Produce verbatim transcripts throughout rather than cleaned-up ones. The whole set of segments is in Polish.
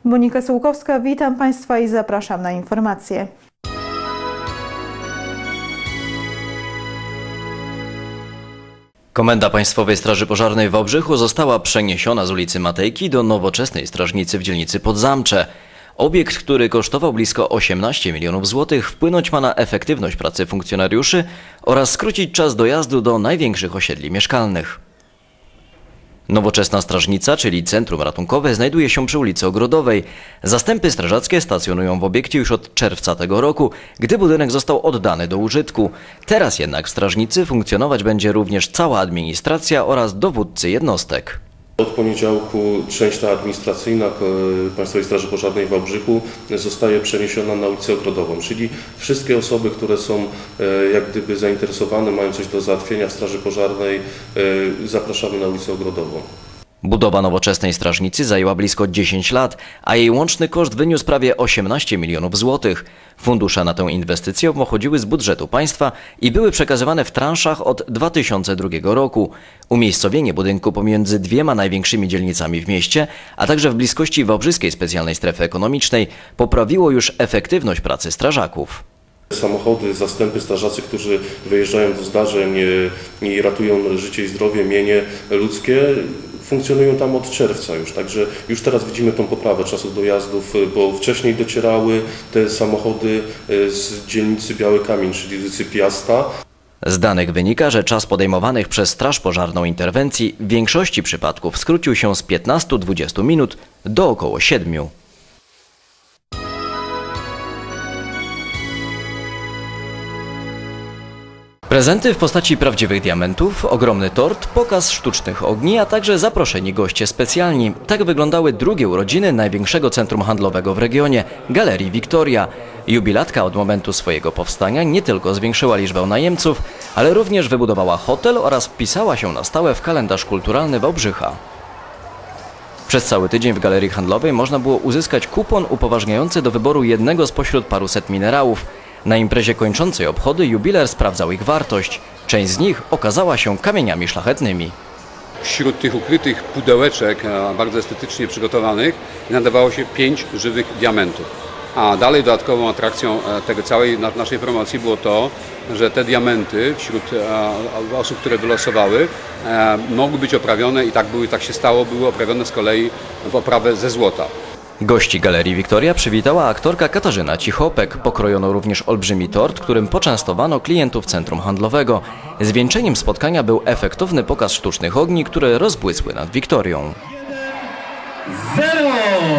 Monika Sułkowska, witam Państwa i zapraszam na informacje. Komenda Państwowej Straży Pożarnej w Wałbrzychu została przeniesiona z ulicy Matejki do nowoczesnej strażnicy w dzielnicy Podzamcze. Obiekt, który kosztował blisko osiemnaście milionów złotych, wpłynąć ma na efektywność pracy funkcjonariuszy oraz skrócić czas dojazdu do największych osiedli mieszkalnych. Nowoczesna strażnica, czyli centrum ratunkowe, znajduje się przy ulicy Ogrodowej. Zastępy strażackie stacjonują w obiekcie już od czerwca tego roku, gdy budynek został oddany do użytku. Teraz jednak w strażnicy funkcjonować będzie również cała administracja oraz dowódcy jednostek. Od poniedziałku część ta administracyjna Państwowej Straży Pożarnej w Wałbrzychu zostaje przeniesiona na ulicę Ogrodową, czyli wszystkie osoby, które są jak gdyby zainteresowane, mają coś do załatwienia w Straży Pożarnej, zapraszamy na ulicę Ogrodową. Budowa nowoczesnej strażnicy zajęła blisko dziesięć lat, a jej łączny koszt wyniósł prawie osiemnaście milionów złotych. Fundusze na tę inwestycję pochodziły z budżetu państwa i były przekazywane w transzach od dwa tysiące drugiego roku. Umiejscowienie budynku pomiędzy dwiema największymi dzielnicami w mieście, a także w bliskości Wałbrzyskiej Specjalnej Strefy Ekonomicznej poprawiło już efektywność pracy strażaków. Samochody, zastępy strażacy, którzy wyjeżdżają do zdarzeń i ratują życie i zdrowie, mienie ludzkie, funkcjonują tam od czerwca już, także już teraz widzimy tą poprawę czasów dojazdów, bo wcześniej docierały te samochody z dzielnicy Biały Kamień, czyli ulicy Piasta. Z danych wynika, że czas podejmowanych przez Straż Pożarną interwencji w większości przypadków skrócił się z piętnastu do dwudziestu minut do około siedmiu. Prezenty w postaci prawdziwych diamentów, ogromny tort, pokaz sztucznych ogni, a także zaproszeni goście specjalni. Tak wyglądały drugie urodziny największego centrum handlowego w regionie, Galerii Victoria. Jubilatka od momentu swojego powstania nie tylko zwiększyła liczbę najemców, ale również wybudowała hotel oraz wpisała się na stałe w kalendarz kulturalny Wałbrzycha. Przez cały tydzień w Galerii Handlowej można było uzyskać kupon upoważniający do wyboru jednego spośród paruset minerałów. Na imprezie kończącej obchody jubiler sprawdzał ich wartość. Część z nich okazała się kamieniami szlachetnymi. Wśród tych ukrytych pudełeczek, bardzo estetycznie przygotowanych, nadawało się pięć żywych diamentów. A dalej dodatkową atrakcją tego całej naszej promocji było to, że te diamenty wśród osób, które wylosowały, mogły być oprawione i tak, były, tak się stało, były oprawione z kolei w oprawę ze złota. Gości Galerii Victoria przywitała aktorka Katarzyna Cichopek. Pokrojono również olbrzymi tort, którym poczęstowano klientów centrum handlowego. Zwieńczeniem spotkania był efektowny pokaz sztucznych ogni, które rozbłysły nad Wiktorią. Zero!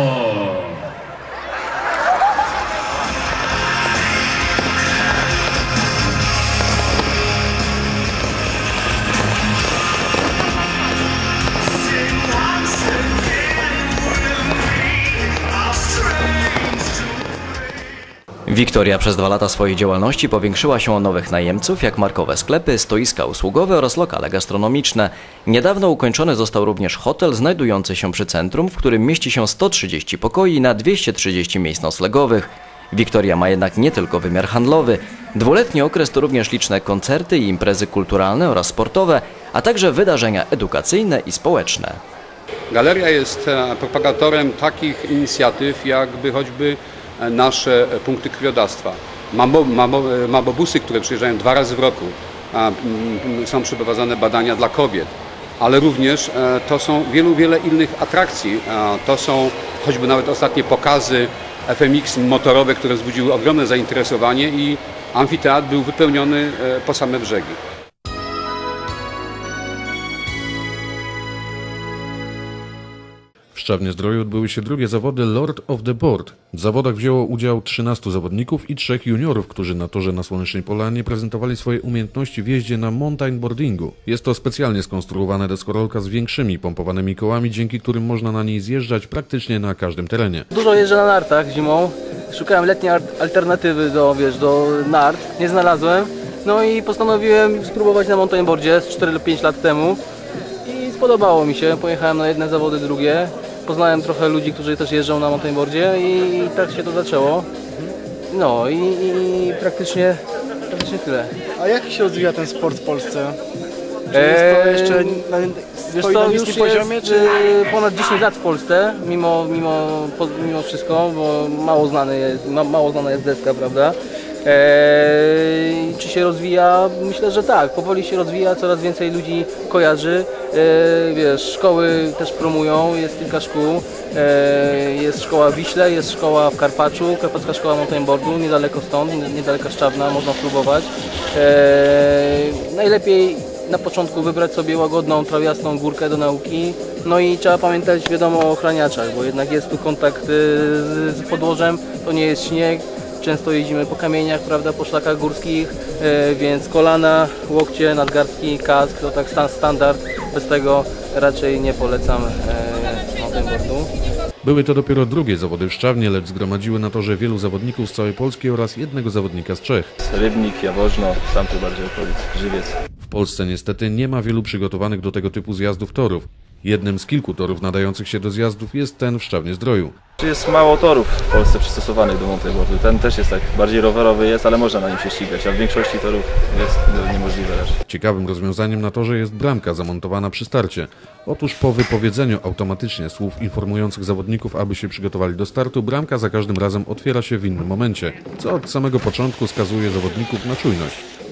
Wiktoria przez dwa lata swojej działalności powiększyła się o nowych najemców, jak markowe sklepy, stoiska usługowe oraz lokale gastronomiczne. Niedawno ukończony został również hotel znajdujący się przy centrum, w którym mieści się sto trzydzieści pokoi na dwieście trzydzieści miejsc noclegowych. Wiktoria ma jednak nie tylko wymiar handlowy. Dwuletni okres to również liczne koncerty i imprezy kulturalne oraz sportowe, a także wydarzenia edukacyjne i społeczne. Galeria jest propagatorem takich inicjatyw, jakby choćby nasze punkty krwiodawstwa. Mabobusy, które przyjeżdżają dwa razy w roku, są przeprowadzane badania dla kobiet, ale również to są wielu, wiele innych atrakcji. To są choćby nawet ostatnie pokazy F M X motorowe, które wzbudziły ogromne zainteresowanie i amfiteatr był wypełniony po same brzegi. W Szczawnie-Zdroju odbyły się drugie zawody Lord of the Board. W zawodach wzięło udział trzynastu zawodników i trzech juniorów, którzy na torze na Słonecznej Polanie prezentowali swoje umiejętności w jeździe na mountain boardingu. Jest to specjalnie skonstruowana deskorolka z większymi pompowanymi kołami, dzięki którym można na niej zjeżdżać praktycznie na każdym terenie. Dużo jeżdżę na nartach zimą. Szukałem letniej alternatywy do, wiesz, do nart. Nie znalazłem. No i postanowiłem spróbować na mountain boardzie z cztery lub pięć lat temu. I spodobało mi się. Pojechałem na jedne zawody, drugie. Poznałem trochę ludzi, którzy też jeżdżą na mountainboardzie i tak się to zaczęło. No i, i praktycznie, praktycznie tyle. A jak się rozwija ten sport w Polsce? Czy jest to jeszcze Wiesz stoi co, na już niskim jest poziomie, czy... y, ponad dziesięć lat w Polsce, mimo, mimo, po- mimo wszystko, bo mało, znany jest, ma, mało znana jest deska, prawda? Eee, czy się rozwija? Myślę, że tak, powoli się rozwija, coraz więcej ludzi kojarzy. Eee, wiesz, szkoły też promują, jest kilka szkół. Eee, jest szkoła w Wiśle, jest szkoła w Karpaczu, Karpacka Szkoła Mountainboardu, niedaleko stąd, niedaleko Szczawna, można spróbować. Eee, najlepiej na początku wybrać sobie łagodną, trawiastą górkę do nauki. No i trzeba pamiętać, wiadomo, o ochraniaczach, bo jednak jest tu kontakt y, z, z podłożem, to nie jest śnieg. Często jeździmy po kamieniach, prawda, po szlakach górskich, e, więc kolana, łokcie, nadgarstki, kask to tak stan standard. Bez tego raczej nie polecam e, mountainboardu. Były to dopiero drugie zawody w Szczawnie, lecz zgromadziły na torze wielu zawodników z całej Polski oraz jednego zawodnika z Czech. Rybnik, Jaworzno, tam tu bardziej okolic, Żywiec. W Polsce niestety nie ma wielu przygotowanych do tego typu zjazdów torów. Jednym z kilku torów nadających się do zjazdów jest ten w Szczawnie-Zdroju. Jest mało torów w Polsce przystosowanych do mountainboardu. Ten też jest tak bardziej rowerowy jest, ale można na nim się ścigać, a w większości torów jest niemożliwe raczej. Ciekawym rozwiązaniem na torze jest bramka zamontowana przy starcie. Otóż po wypowiedzeniu automatycznie słów informujących zawodników, aby się przygotowali do startu, bramka za każdym razem otwiera się w innym momencie, co od samego początku skazuje zawodników na czujność.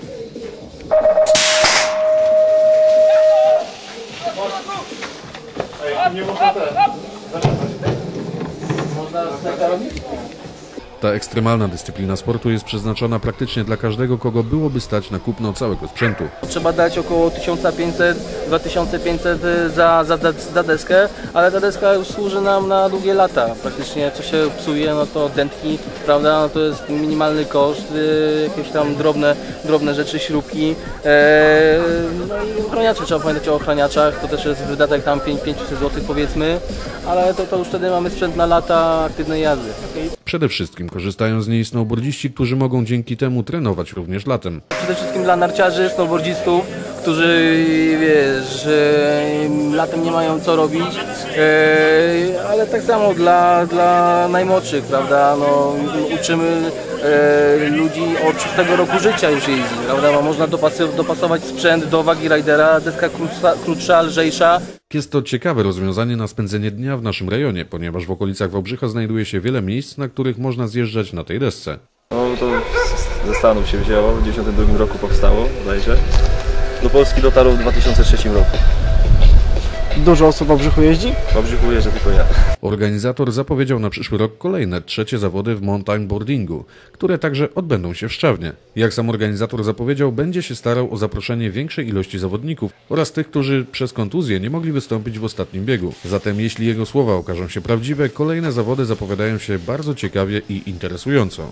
Ta ekstremalna dyscyplina sportu jest przeznaczona praktycznie dla każdego, kogo byłoby stać na kupno całego sprzętu. Trzeba dać około tysiąc pięćset do dwa tysiące pięćset za, za, za deskę, ale ta deska już służy nam na długie lata. Praktycznie co się psuje, no to dętki, prawda, no to jest minimalny koszt, yy, jakieś tam drobne, drobne rzeczy, śrubki. Yy, no i ochraniacze, trzeba pamiętać o ochraniaczach, to też jest wydatek tam pięćset złotych powiedzmy, ale to, to już wtedy mamy sprzęt na lata aktywnej jazdy. Okay? Przede wszystkim korzystają z niej snowboardziści, którzy mogą dzięki temu trenować również latem. Przede wszystkim dla narciarzy, snowboardzistów, którzy, wiesz, latem nie mają co robić, ale tak samo dla, dla najmłodszych, prawda, no, uczymy ludzi od szóstego roku życia już jeździ, prawda, bo można dopasować sprzęt do wagi rajdera, deska krótsza, krótsza, lżejsza. Jest to ciekawe rozwiązanie na spędzenie dnia w naszym rejonie, ponieważ w okolicach Wałbrzycha znajduje się wiele miejsc, na których można zjeżdżać na tej desce. No to ze Stanów się wzięło, w tysiąc dziewięćset dziewięćdziesiątym drugim roku powstało, bodajże. Do Polski dotarło w dwa tysiące trzecim roku. Dużo osób w Wałbrzychu jeździ? W Wałbrzychu jeżdżę tylko ja. Organizator zapowiedział na przyszły rok kolejne, trzecie zawody w mountainboardingu, które także odbędą się w Szczawnie. Jak sam organizator zapowiedział, będzie się starał o zaproszenie większej ilości zawodników oraz tych, którzy przez kontuzję nie mogli wystąpić w ostatnim biegu. Zatem jeśli jego słowa okażą się prawdziwe, kolejne zawody zapowiadają się bardzo ciekawie i interesująco.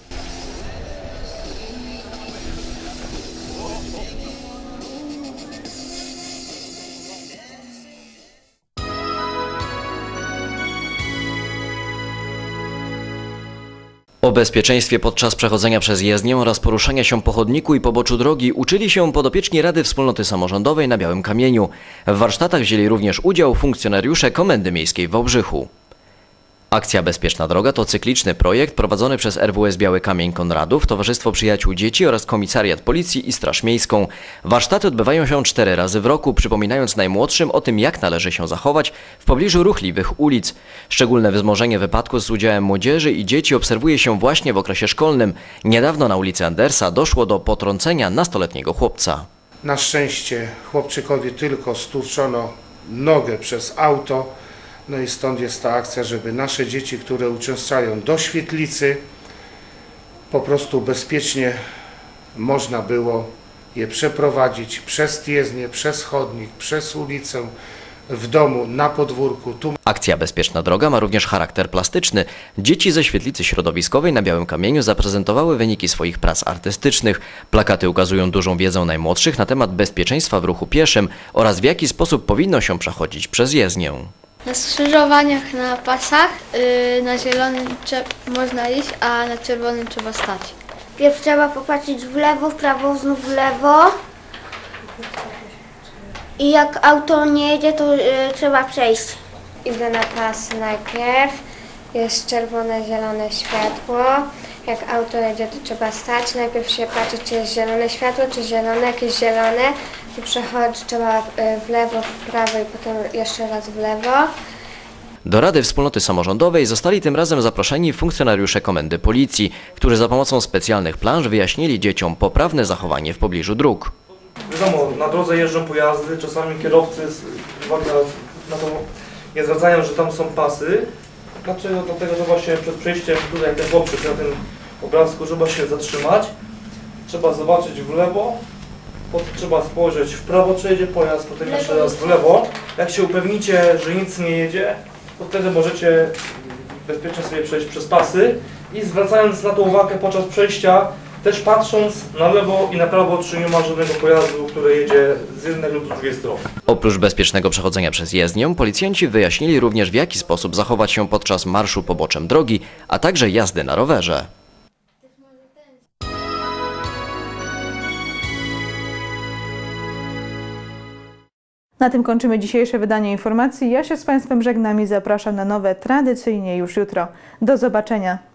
O bezpieczeństwie podczas przechodzenia przez jezdnię oraz poruszania się po chodniku i poboczu drogi uczyli się podopieczni Rady Wspólnoty Samorządowej na Białym Kamieniu. W warsztatach wzięli również udział funkcjonariusze Komendy Miejskiej w Wałbrzychu. Akcja Bezpieczna Droga to cykliczny projekt prowadzony przez R W S Biały Kamień Konradów, Towarzystwo Przyjaciół Dzieci oraz Komisariat Policji i Straż Miejską. Warsztaty odbywają się cztery razy w roku, przypominając najmłodszym o tym, jak należy się zachować w pobliżu ruchliwych ulic. Szczególne wzmożenie wypadków z udziałem młodzieży i dzieci obserwuje się właśnie w okresie szkolnym. Niedawno na ulicy Andersa doszło do potrącenia nastoletniego chłopca. Na szczęście chłopczykowi tylko stłuczono nogę przez auto. No i stąd jest ta akcja, żeby nasze dzieci, które uczęszczają do świetlicy, po prostu bezpiecznie można było je przeprowadzić przez jezdnię, przez chodnik, przez ulicę, w domu, na podwórku. Tu... Akcja Bezpieczna Droga ma również charakter plastyczny. Dzieci ze świetlicy środowiskowej na Białym Kamieniu zaprezentowały wyniki swoich prac artystycznych. Plakaty ukazują dużą wiedzę najmłodszych na temat bezpieczeństwa w ruchu pieszym oraz w jaki sposób powinno się przechodzić przez jezdnię. Na skrzyżowaniach, na pasach, yy, na zielonym można iść, a na czerwonym trzeba stać. Pierw trzeba popatrzeć w lewo, w prawo, znów w lewo. I jak auto nie jedzie, to yy, trzeba przejść. Idę na pas najpierw, jest czerwone, zielone światło. Jak auto jedzie, to trzeba stać. Najpierw się patrzy, czy jest zielone światło, czy zielone. Jak jest zielone, to przechodzi, trzeba w lewo, w prawo i potem jeszcze raz w lewo. Do Rady Wspólnoty Samorządowej zostali tym razem zaproszeni funkcjonariusze Komendy Policji, którzy za pomocą specjalnych plansz wyjaśnili dzieciom poprawne zachowanie w pobliżu dróg. Wiadomo, na drodze jeżdżą pojazdy, czasami kierowcy uwagi na to nie zwracają, że tam są pasy. Dlaczego? Dlatego, że właśnie przed przejściem, tutaj jak ten chłopczyk na tym obrazku, trzeba się zatrzymać, trzeba zobaczyć w lewo, potem trzeba spojrzeć w prawo, czy jedzie pojazd, potem jeszcze raz w lewo. Jak się upewnicie, że nic nie jedzie, to wtedy możecie bezpiecznie sobie przejść przez pasy i zwracając na to uwagę podczas przejścia, też patrząc na lewo i na prawo, czy nie ma żadnego pojazdu, który jedzie z jednej lub z drugiej strony. Oprócz bezpiecznego przechodzenia przez jezdnię, policjanci wyjaśnili również, w jaki sposób zachować się podczas marszu poboczem drogi, a także jazdy na rowerze. Na tym kończymy dzisiejsze wydanie informacji. Ja się z Państwem żegnam i zapraszam na nowe tradycyjnie już jutro. Do zobaczenia.